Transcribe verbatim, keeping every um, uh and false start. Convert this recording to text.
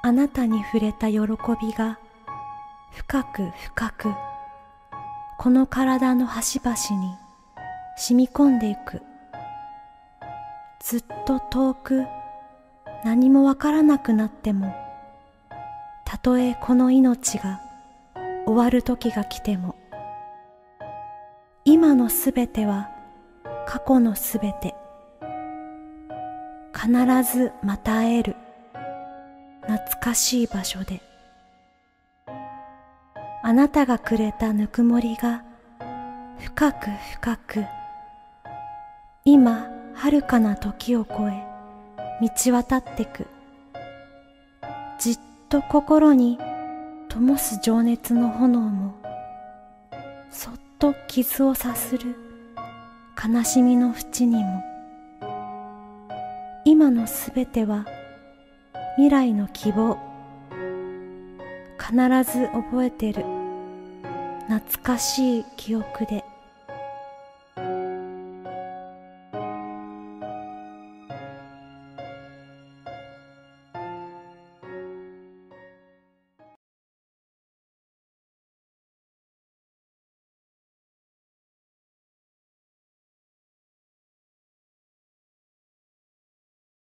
あなたに触れた喜びが深く深くこの体の端々に染み込んでいく。ずっと遠く何もわからなくなっても、たとえこの命が終わる時が来ても、今のすべては過去のすべて。必ずまた会える懐かしい場所で。あなたがくれたぬくもりが深く深く、今遥かな時を越え満ち渡ってく。じっと心に灯す情熱の炎も、そっと傷をさする悲しみの淵にも、今のすべては未来の希望。必ず覚えてる懐かしい記憶で。